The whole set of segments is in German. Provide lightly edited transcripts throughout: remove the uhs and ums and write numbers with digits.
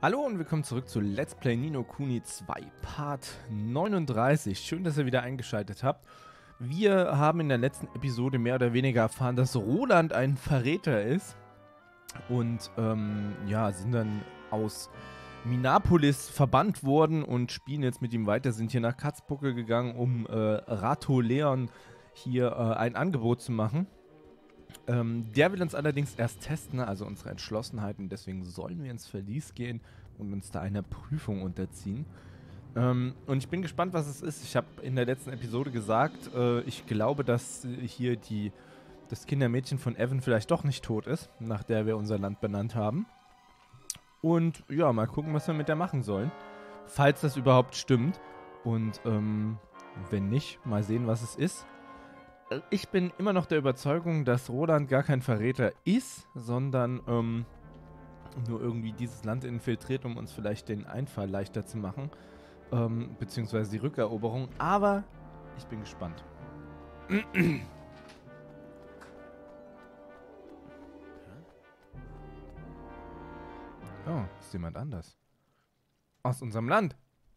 Hallo und willkommen zurück zu Let's Play Ni no Kuni 2, Part 39. Schön, dass ihr wieder eingeschaltet habt. Wir haben in der letzten Episode mehr oder weniger erfahren, dass Roland ein Verräter ist. Und ja, sind dann aus Minapolis verbannt worden und spielen jetzt mit ihm weiter. Sind hier nach Katzbuckel gegangen, um Rato Leon hier ein Angebot zu machen. Der will uns allerdings erst testen, also unsere Entschlossenheit, und deswegen sollen wir ins Verlies gehen und uns da einer Prüfung unterziehen. Und ich bin gespannt, was es ist. Ich habe in der letzten Episode gesagt, ich glaube, dass hier das Kindermädchen von Evan vielleicht doch nicht tot ist, nach der wir unser Land benannt haben. Und ja, mal gucken, was wir mit der machen sollen. Falls das überhaupt stimmt. Und wenn nicht, mal sehen, was es ist. Ich bin immer noch der Überzeugung, dass Roland gar kein Verräter ist, sondern nur irgendwie dieses Land infiltriert, um uns vielleicht den Einfall leichter zu machen. Beziehungsweise die Rückeroberung. Aber ich bin gespannt. Oh, ist jemand anders. Aus unserem Land.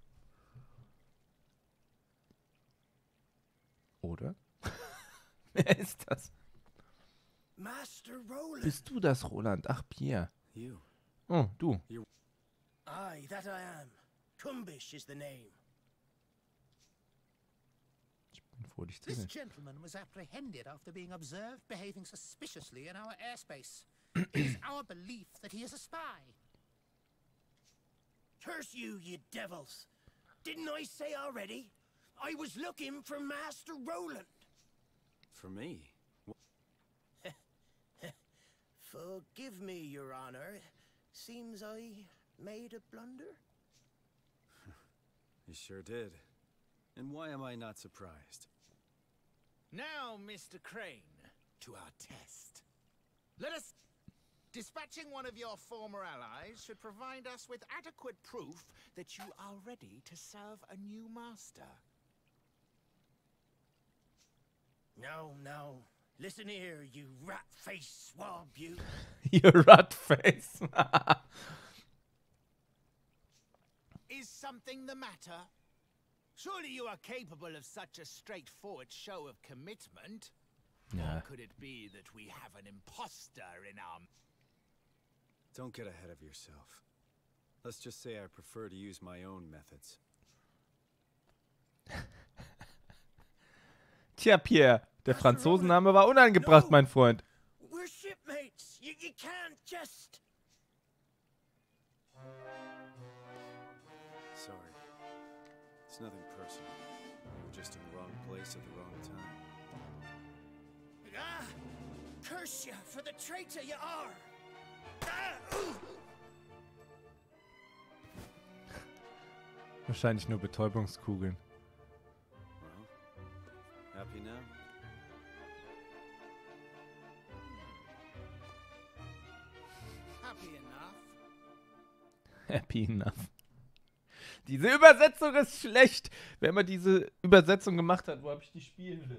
Oder? Wer ist das? Master Roland. Bist du das, Roland? Ach, Pierre. You. Oh, du. Aye, that I am. Kumbish is the name. Ich bin froh, dich zu This sehen. gentleman was apprehended after being observed behaving suspiciously in our airspace. It is our belief that he is a spy. Curse you, you devils. Didn't I say already? I was looking for Master Roland. For me? Forgive me, Your Honor. Seems I made a blunder. You sure did. And why am I not surprised? Now, Mr. Crane, to our test. Let us... Dispatching one of your former allies should provide us with adequate proof that you are ready to serve a new master. No. Listen here, you rat-faced swab, you. You rat face. Is something the matter? Surely you are capable of such a straightforward show of commitment. Ja. Or could it be that we have an imposter in our... Don't get ahead of yourself. Let's just say I prefer to use my own methods. Tja, Pierre, der Franzosenname war unangebracht, mein Freund. We're shipmates. You can't just... Sorry. It's nothing personal. You were just in the wrong place at the wrong time. Ah! Curse you for the traitor you are! Ah! Ooh! Wahrscheinlich nur Betäubungskugeln. Well, happy now? Happy enough. Happy enough. Diese Übersetzung ist schlecht. Wer mal diese Übersetzung gemacht hat, wo habe ich die spielen?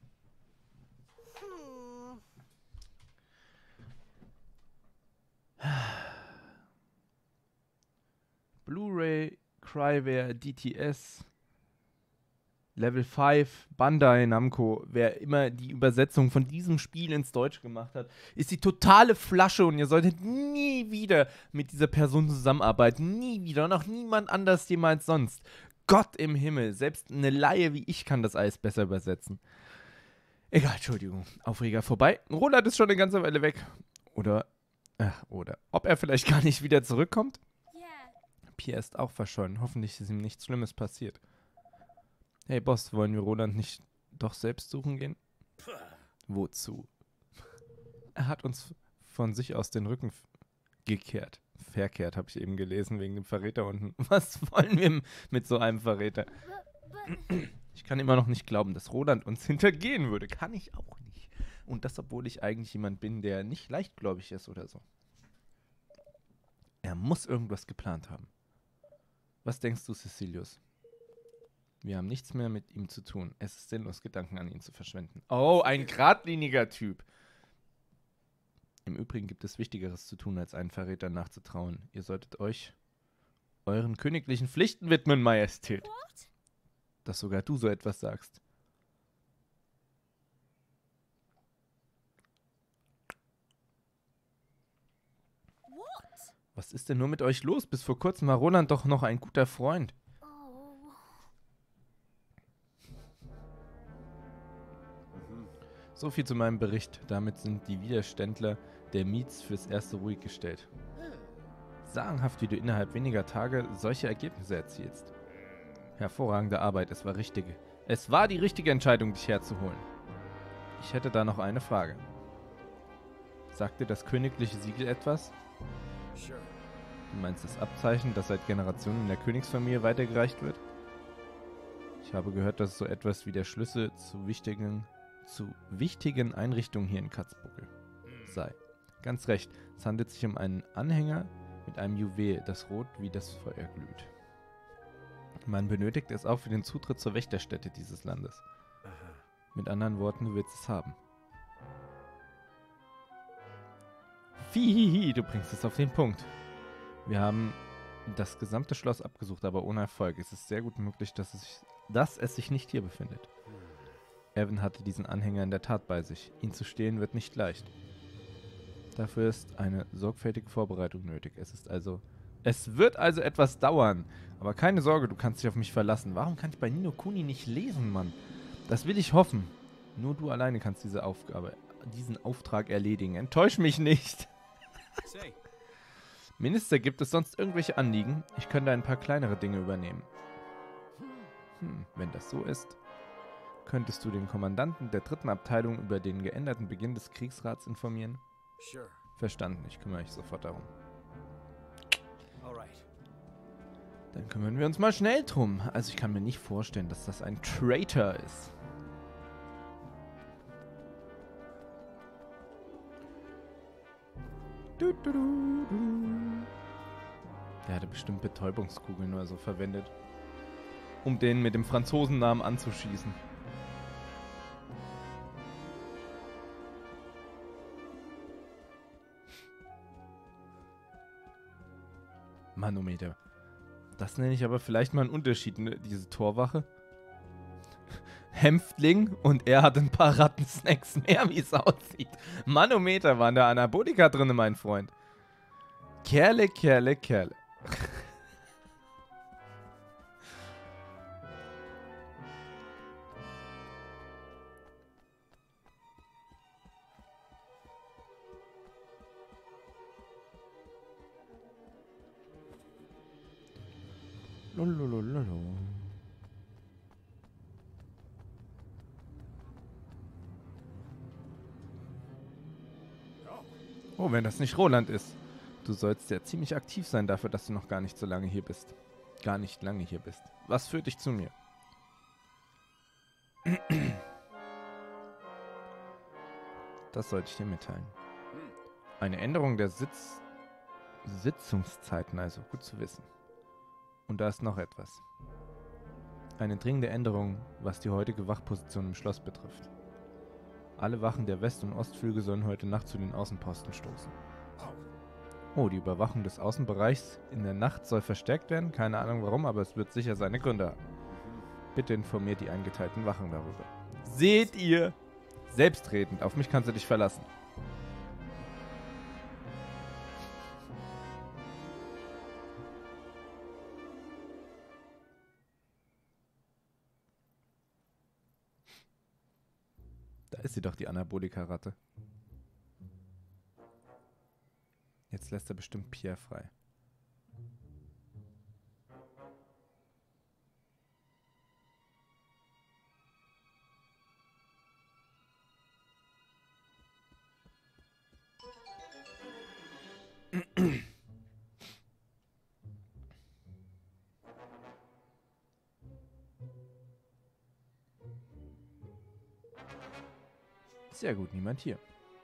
Blu-ray, Cryware, DTS, Level 5, Bandai Namco, wer immer die Übersetzung von diesem Spiel ins Deutsche gemacht hat, ist die totale Flasche und ihr solltet nie wieder mit dieser Person zusammenarbeiten. Nie wieder. Und auch niemand anders jemals sonst. Gott im Himmel. Selbst eine Laie wie ich kann das alles besser übersetzen. Egal, Entschuldigung. Aufreger vorbei. Roland ist schon eine ganze Weile weg. Oder ob er vielleicht gar nicht wieder zurückkommt? Pierre ist auch verschollen. Hoffentlich ist ihm nichts Schlimmes passiert. Hey Boss, wollen wir Roland nicht doch selbst suchen gehen? Wozu? Er hat uns von sich aus den Rücken gekehrt. Verkehrt, habe ich eben gelesen, wegen dem Verräter unten. Was wollen wir mit so einem Verräter? Ich kann immer noch nicht glauben, dass Roland uns hintergehen würde. Kann ich auch nicht. Und das, obwohl ich eigentlich jemand bin, der nicht leichtgläubig ist oder so. Er muss irgendwas geplant haben. Was denkst du, Cecilius? Wir haben nichts mehr mit ihm zu tun. Es ist sinnlos, Gedanken an ihn zu verschwenden. Oh, ein geradliniger Typ. Im Übrigen gibt es Wichtigeres zu tun, als einen Verräter nachzutrauen. Ihr solltet euch euren königlichen Pflichten widmen, Majestät. What? Dass sogar du so etwas sagst. What? Was ist denn nur mit euch los? Bis vor kurzem war Roland doch noch ein guter Freund. Oh. So viel zu meinem Bericht. Damit sind die Widerständler der Miets fürs Erste ruhig gestellt. Sagenhaft, wie du innerhalb weniger Tage solche Ergebnisse erzielst. Hervorragende Arbeit, es war richtige. Es war die richtige Entscheidung, dich herzuholen. Ich hätte da noch eine Frage. Sagt dir das königliche Siegel etwas? Sure. Du meinst das Abzeichen, das seit Generationen in der Königsfamilie weitergereicht wird? Ich habe gehört, dass es so etwas wie der Schlüssel zu wichtigen Einrichtungen hier in Katzbuckel sei. Ganz recht, es handelt sich um einen Anhänger mit einem Juwel, das rot wie das Feuer glüht. Man benötigt es auch für den Zutritt zur Wächterstätte dieses Landes. Aha. Mit anderen Worten, du willst es haben. Fihihi, du bringst es auf den Punkt. Wir haben das gesamte Schloss abgesucht, aber ohne Erfolg. Es ist sehr gut möglich, dass es sich nicht hier befindet. Evan hatte diesen Anhänger in der Tat bei sich. Ihn zu stehlen wird nicht leicht. Dafür ist eine sorgfältige Vorbereitung nötig. Es wird also etwas dauern. Aber keine Sorge, du kannst dich auf mich verlassen. Warum kann ich bei Ni no Kuni nicht lesen, Mann? Das will ich hoffen. Nur du alleine kannst diesen Auftrag erledigen. Enttäusch mich nicht. Say, Minister, gibt es sonst irgendwelche Anliegen? Ich könnte ein paar kleinere Dinge übernehmen. Wenn das so ist, könntest du den Kommandanten der 3. Abteilung über den geänderten Beginn des Kriegsrats informieren? sure. Verstanden, ich kümmere mich sofort darum. All right. Dann kümmern wir uns mal schnell drum. Also ich kann mir nicht vorstellen, dass das ein Traitor ist. Der hatte bestimmt Betäubungskugeln oder so verwendet, um den mit dem Franzosennamen anzuschießen. Manometer. Das nenne ich aber vielleicht mal einen Unterschied, ne? Diese Torwache. Hämpfling und er hat ein paar Rattensnacks mehr, wie es aussieht. Manometer waren da Anabolika drin, mein Freund. Kerle, Kerle, Kerle. Lololololo. Oh, wenn das nicht Roland ist. Du sollst ja ziemlich aktiv sein dafür, dass du noch gar nicht so lange hier bist. Gar nicht lange hier bist. Was führt dich zu mir? Das sollte ich dir mitteilen. Eine Änderung der Sitzungszeiten, also gut zu wissen. Und da ist noch etwas. Eine dringende Änderung, was die heutige Wachposition im Schloss betrifft. Alle Wachen der West- und Ostflügel sollen heute Nacht zu den Außenposten stoßen. Oh, die Überwachung des Außenbereichs in der Nacht soll verstärkt werden? Keine Ahnung warum, aber es wird sicher seine Gründe haben. Bitte informiert die eingeteilten Wachen darüber. Seht ihr? Selbstredend, auf mich kannst du dich verlassen. Da ist sie doch, die Anabolika-Ratte. Jetzt lässt er bestimmt Pierre frei. Sehr gut, niemand hier.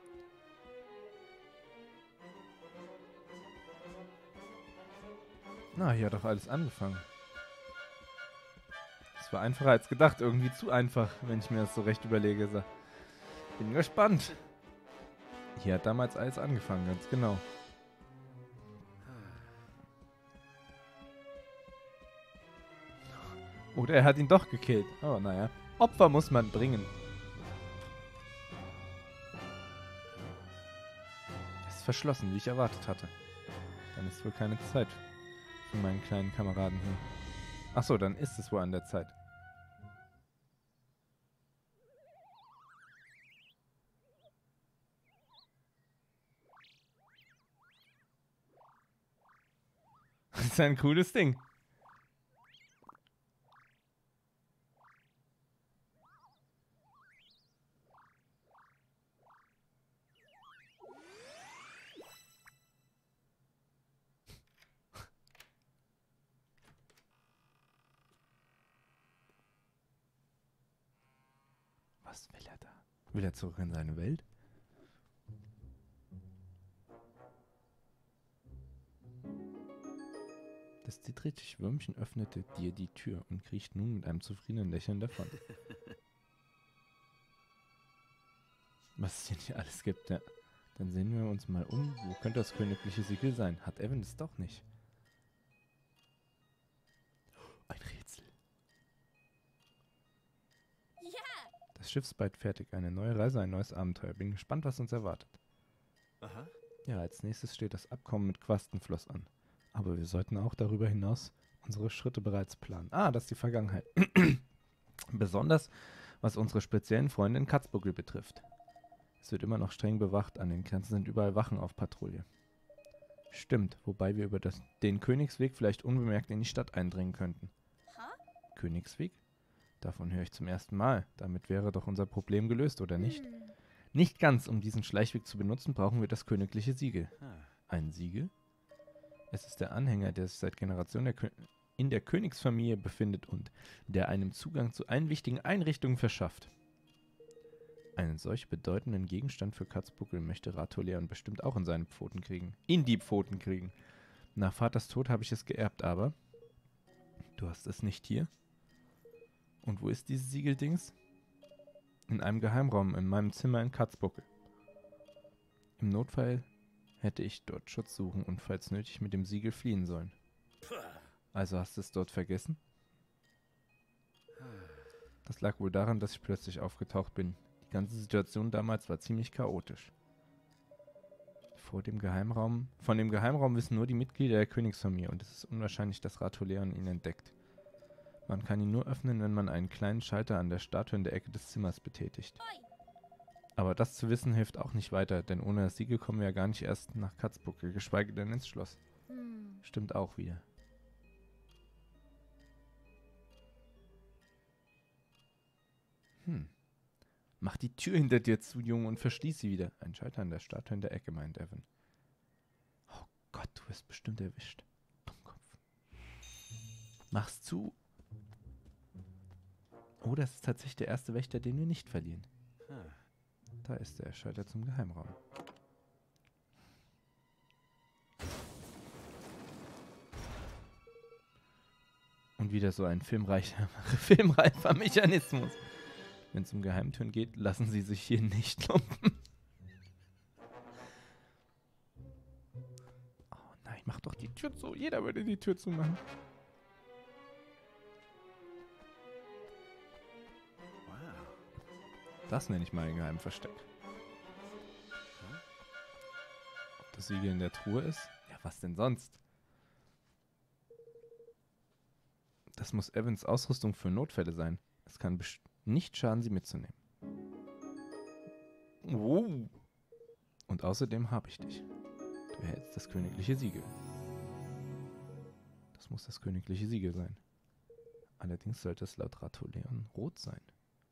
Na, hier hat doch alles angefangen. Es war einfacher als gedacht, irgendwie zu einfach, wenn ich mir das so recht überlege. So. Bin gespannt. Hier hat damals alles angefangen, ganz genau. Oder er hat ihn doch gekillt. Oh, naja. Opfer muss man bringen. Es ist verschlossen, wie ich erwartet hatte. Dann ist wohl keine Zeit für meinen kleinen Kameraden hier. Achso, dann ist es wohl an der Zeit. Das ist ein cooles Ding. Was will er da? Will er zurück in seine Welt? Das zittrige Würmchen öffnete dir die Tür und kriecht nun mit einem zufriedenen Lächeln davon. Was es hier nicht alles gibt, ja. Dann sehen wir uns mal um. Wo könnte das königliche Siegel sein? Hat Evan es doch nicht. Ein Rätsel. Yeah. Das Schiff ist bald fertig. Eine neue Reise, ein neues Abenteuer. Bin gespannt, was uns erwartet. Aha. Ja, als nächstes steht das Abkommen mit Quastenfloss an. Aber wir sollten auch darüber hinaus unsere Schritte bereits planen. Ah, das ist die Vergangenheit. Besonders, was unsere speziellen Freunde in Katzbuckel betrifft. Es wird immer noch streng bewacht. An den Grenzen sind überall Wachen auf Patrouille. Stimmt, wobei wir über den Königsweg vielleicht unbemerkt in die Stadt eindringen könnten. Huh? Königsweg? Davon höre ich zum ersten Mal. Damit wäre doch unser Problem gelöst, oder nicht? Hm. Nicht ganz. Um diesen Schleichweg zu benutzen, brauchen wir das königliche Siegel. Ah. Ein Siegel? Es ist der Anhänger, der sich seit Generationen in der Königsfamilie befindet und der einem Zugang zu allen wichtigen Einrichtungen verschafft. Einen solch bedeutenden Gegenstand für Katzbuckel möchte Ratoleon bestimmt auch in seine Pfoten kriegen. In die Pfoten kriegen. Nach Vaters Tod habe ich es geerbt, aber du hast es nicht hier? Und wo ist dieses Siegeldings? In einem Geheimraum in meinem Zimmer in Katzbuckel. Im Notfall hätte ich dort Schutz suchen und falls nötig mit dem Siegel fliehen sollen. Also hast du es dort vergessen? Das lag wohl daran, dass ich plötzlich aufgetaucht bin. Die ganze Situation damals war ziemlich chaotisch. Von dem Geheimraum wissen nur die Mitglieder der Königsfamilie und es ist unwahrscheinlich, dass Ratoleon ihn entdeckt. Man kann ihn nur öffnen, wenn man einen kleinen Schalter an der Statue in der Ecke des Zimmers betätigt. Aber das zu wissen hilft auch nicht weiter, denn ohne das Siegel kommen wir ja gar nicht erst nach Katzbuckel, geschweige denn ins Schloss. Hm. Stimmt auch wieder. Mach die Tür hinter dir zu, Junge, und verschließ sie wieder. Ein Schalter an der Statue in der Ecke, meint Evan. Oh Gott, du wirst bestimmt erwischt. Dummkopf. Mach's zu. Oh, das ist tatsächlich der erste Wächter, den wir nicht verlieren. Ah. Da ist der Schalter zum Geheimraum. Und wieder so ein filmreifer Mechanismus. Wenn es um Geheimtüren geht, lassen sie sich hier nicht lumpen. Oh nein, mach doch die Tür zu. Jeder würde die Tür zumachen. Wow. Das nenne ich mal ein Geheimversteck. Ob das Siegel in der Truhe ist? Ja, was denn sonst? Das muss Evans Ausrüstung für Notfälle sein. Es kann nicht schaden, sie mitzunehmen. Oh. Und außerdem habe ich dich. Du erhältst das königliche Siegel. Das muss das königliche Siegel sein. Allerdings sollte es laut Ratoleon rot sein.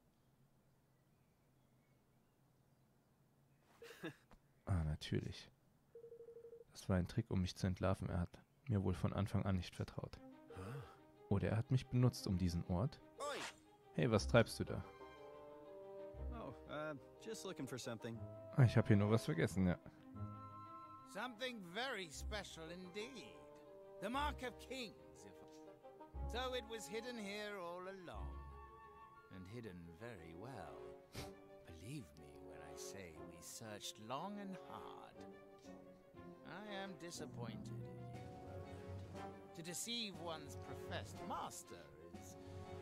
Ah, natürlich. Das war ein Trick, um mich zu entlarven. Er hat mir wohl von Anfang an nicht vertraut. Oder er hat mich benutzt, um diesen Ort. Oi! Hey, was treibst du da? Oh, just looking for something. Ah, ich habe hier nur was vergessen, ja. Something very special indeed. The Mark of Kings. So it was hidden here all along. And hidden very well. Believe me when I say we searched long and hard. I am disappointed in you, Roland. To deceive one's professed master is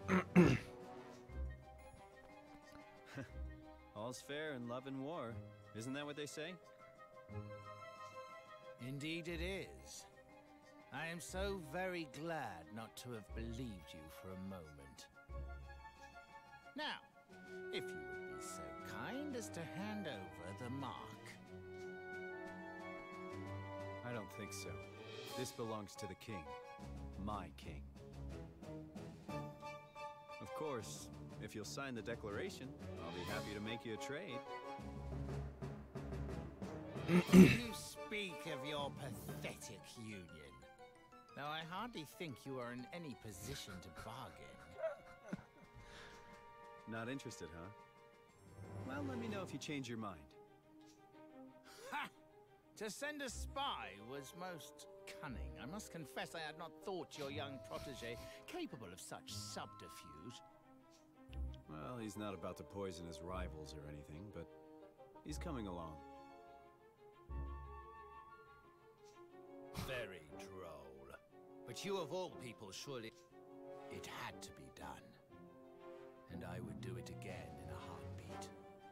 All's fair in love and war. Isn't that what they say? Indeed it is. I am so very glad not to have believed you for a moment. Now, if you would be so kind as to hand over the mark. I don't think so. This belongs to the king. My king. Of course, if you'll sign the declaration, I'll be happy to make you a trade. You speak of your pathetic union. Though I hardly think you are in any position to bargain. Not interested, huh? Well, let me know if you change your mind. Ha! To send a spy was most cunning. I must confess I had not thought your young protege capable of such subterfuge. Well, he's not about to poison his rivals or anything, but he's coming along. Very droll. But you of all people surely... It had to be done. And I would do it again in a heartbeat.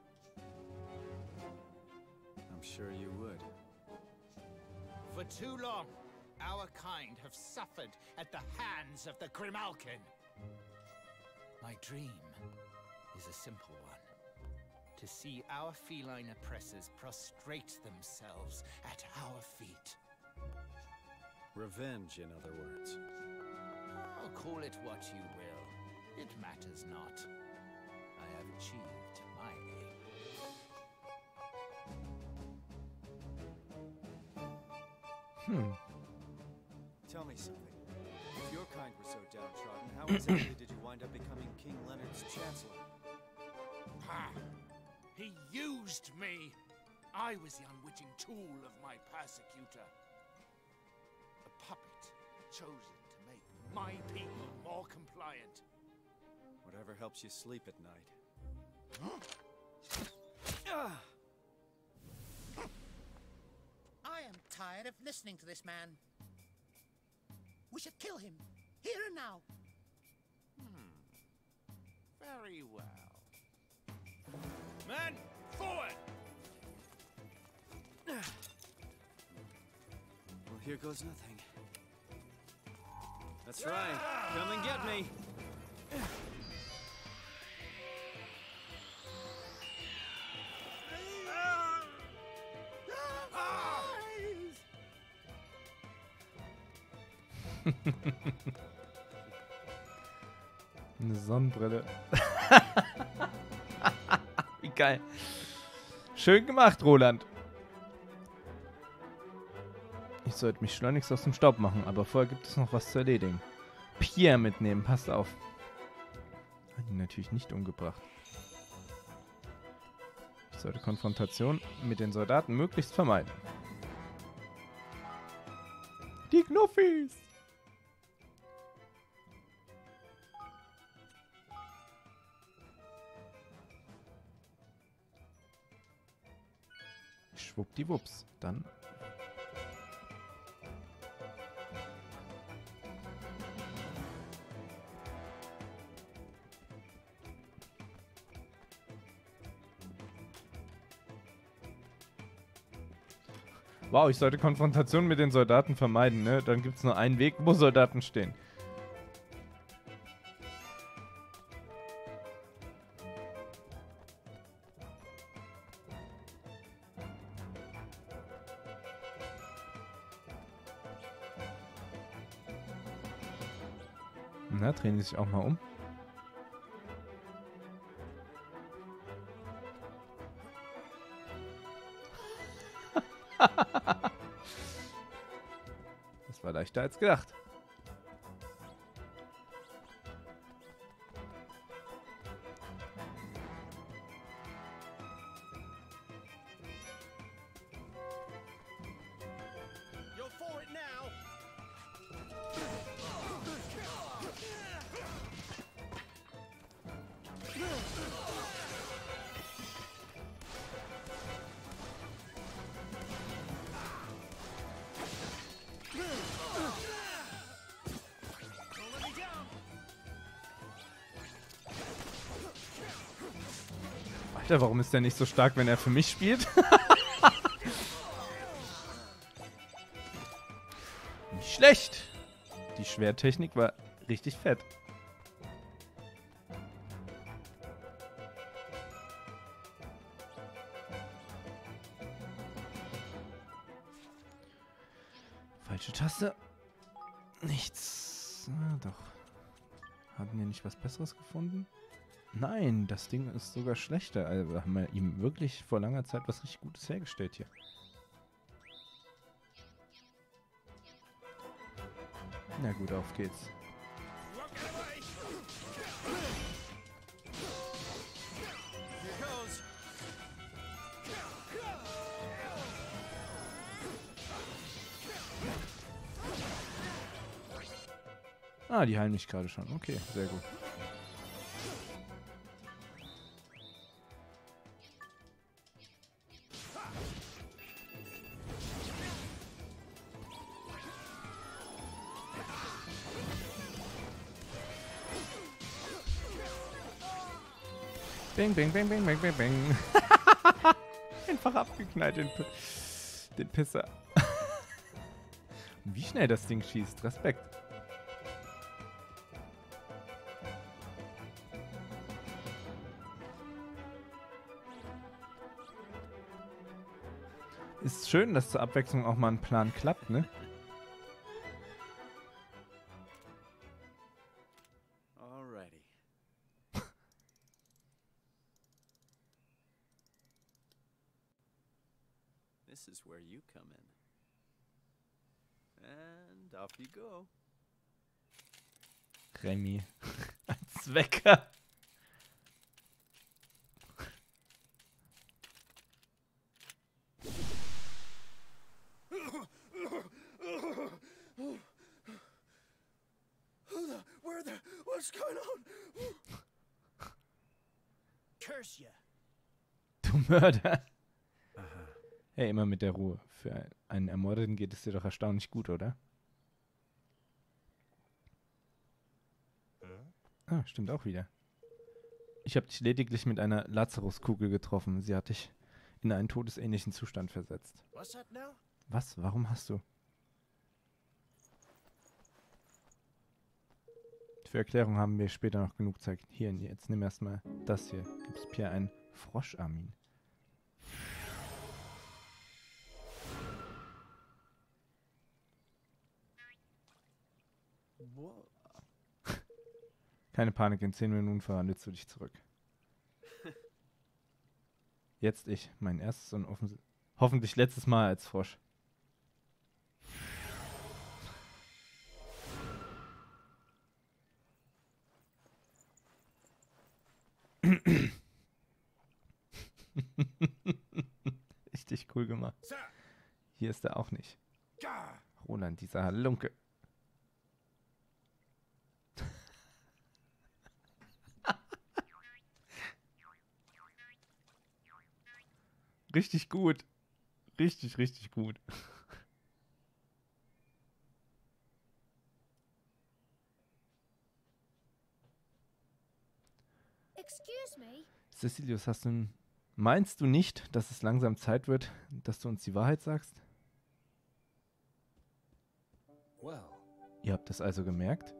I'm sure you would. For too long, our kind have suffered at the hands of the Grimalkin. My dream is a simple one. To see our feline oppressors prostrate themselves at our feet. Revenge, in other words. Oh, call it what you will. It matters not. I have achieved my aim. Tell me something. If your kind were so downtrodden, how exactly did you wind up becoming King Leonard's chancellor? Ha! He used me! I was the unwitting tool of my persecutor. A puppet chosen to make my people more compliant. Whatever helps you sleep at night. I am tired of listening to this man. We should kill him, here and now. Very well. Men, forward! Well, here goes nothing. That's right. Come and get me. Eine Sonnenbrille. Wie geil. Schön gemacht, Roland. Ich sollte mich schleunigst aus dem Staub machen, aber vorher gibt es noch was zu erledigen. Pierre mitnehmen, passt auf. Hat ihn natürlich nicht umgebracht. Ich sollte Konfrontation mit den Soldaten möglichst vermeiden. Die Knuffis! Schwuppdiwupps. Dann... Wow, ich sollte Konfrontation mit den Soldaten vermeiden, ne? Dann gibt es nur einen Weg, wo Soldaten stehen. Na, drehen die sich auch mal um. Das war leichter als gedacht. You're for it now. Alter, warum ist der nicht so stark, wenn er für mich spielt? Nicht schlecht. Die Schwerttechnik war richtig fett. Falsche Taste. Nichts. Ah, doch. Hatten wir nicht was Besseres gefunden? Nein, das Ding ist sogar schlechter. Also haben wir ihm wirklich vor langer Zeit was richtig Gutes hergestellt hier. Na gut, auf geht's. Here goes. Ah, die heilen mich gerade schon. Okay, sehr gut. Bing, bing, bing, bing, bing, bing, bing. Einfach abgeknallt, den Pisser. Wie schnell das Ding schießt. Respekt. Ist schön, dass zur Abwechslung auch mal ein Plan klappt, ne? Alrighty. This is where you come in. And off you go. Remy. Als Wecker. What's going on? Curse you. Du Mörder. Hey, immer mit der Ruhe. Für einen Ermordeten geht es dir doch erstaunlich gut, oder? Ah, stimmt auch wieder. Ich habe dich lediglich mit einer Lazaruskugel getroffen. Sie hat dich in einen todesähnlichen Zustand versetzt. What's that now? Was? Warum hast du? Für Erklärung haben wir später noch genug Zeit. Hier, jetzt nimm erstmal das hier. Gib's Pierre einen Froscharmin. Keine Panik, in 10 Minuten verwandelst du dich zurück. Jetzt ich, mein erstes und hoffentlich letztes Mal als Frosch. Richtig cool gemacht. Sir. Hier ist er auch nicht. Gah. Roland, dieser Halunke. Richtig gut. Richtig, richtig gut. Excuse me. Cecilius, meinst du nicht, dass es langsam Zeit wird, dass du uns die Wahrheit sagst? Well, Ihr habt das also gemerkt?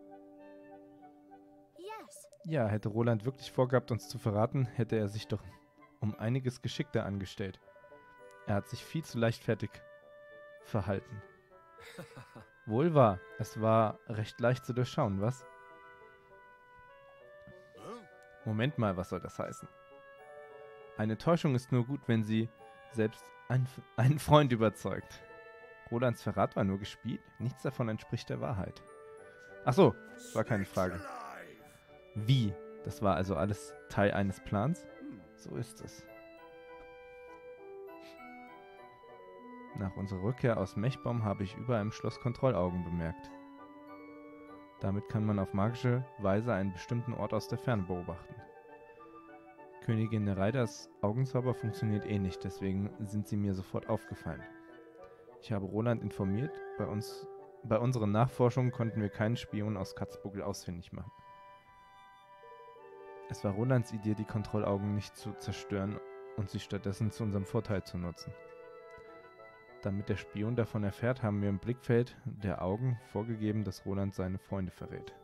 Yes. Ja, hätte Roland wirklich vorgehabt, uns zu verraten, hätte er sich doch um einiges geschickter angestellt. Er hat sich viel zu leichtfertig verhalten. Wohl wahr, es war recht leicht zu durchschauen, was? Moment mal, was soll das heißen? Eine Täuschung ist nur gut, wenn sie selbst einen Freund überzeugt. Rolands Verrat war nur gespielt, nichts davon entspricht der Wahrheit. Ach so, das war keine Frage. Wie? Das war also alles Teil eines Plans? So ist es. Nach unserer Rückkehr aus Mechbaum habe ich überall im Schloss Kontrollaugen bemerkt. Damit kann man auf magische Weise einen bestimmten Ort aus der Ferne beobachten. Königin Nereidas Augenzauber funktioniert ähnlich, deswegen sind sie mir sofort aufgefallen. Ich habe Roland informiert, bei unseren Nachforschungen konnten wir keinen Spion aus Katzbuckel ausfindig machen. Es war Rolands Idee, die Kontrollaugen nicht zu zerstören und sie stattdessen zu unserem Vorteil zu nutzen. Damit der Spion davon erfährt, haben wir im Blickfeld der Augen vorgegeben, dass Roland seine Freunde verrät.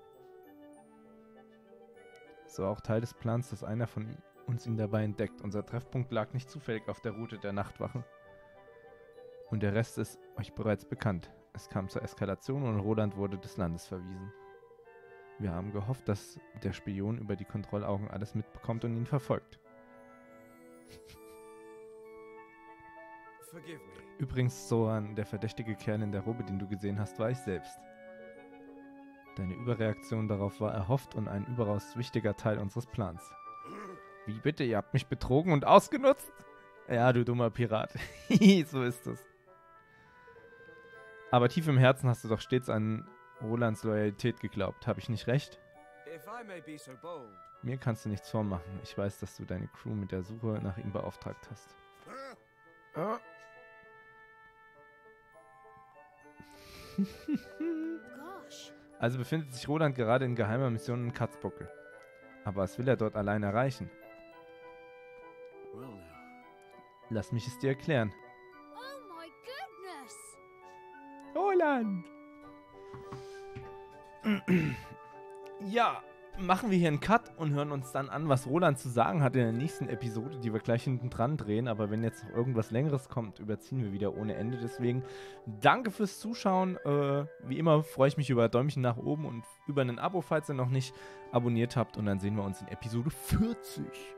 Es war auch Teil des Plans, dass einer von uns ihn dabei entdeckt. Unser Treffpunkt lag nicht zufällig auf der Route der Nachtwachen. Und der Rest ist euch bereits bekannt. Es kam zur Eskalation und Roland wurde des Landes verwiesen. Wir haben gehofft, dass der Spion über die Kontrollaugen alles mitbekommt und ihn verfolgt. Forgive me. Übrigens, Soran, der verdächtige Kerl in der Robe, den du gesehen hast, war ich selbst. Deine Überreaktion darauf war erhofft und ein überaus wichtiger Teil unseres Plans. Wie bitte? Ihr habt mich betrogen und ausgenutzt? Ja, du dummer Pirat. So ist es. Aber tief im Herzen hast du doch stets an Rolands Loyalität geglaubt. Habe ich nicht recht? If I may be so bold. Mir kannst du nichts vormachen. Ich weiß, dass du deine Crew mit der Suche nach ihm beauftragt hast. Gosh. Also befindet sich Roland gerade in geheimer Mission in Katzbuckel. Aber was will er dort allein erreichen? Well now. Lass mich es dir erklären. Oh my goodness. Roland! Ja, machen wir hier einen Cut und hören uns dann an, was Roland zu sagen hat in der nächsten Episode, die wir gleich hinten dran drehen. Aber wenn jetzt noch irgendwas Längeres kommt, überziehen wir wieder ohne Ende. Deswegen danke fürs Zuschauen. Wie immer freue ich mich über Däumchen nach oben und über ein Abo, falls ihr noch nicht abonniert habt. Und dann sehen wir uns in Episode 40.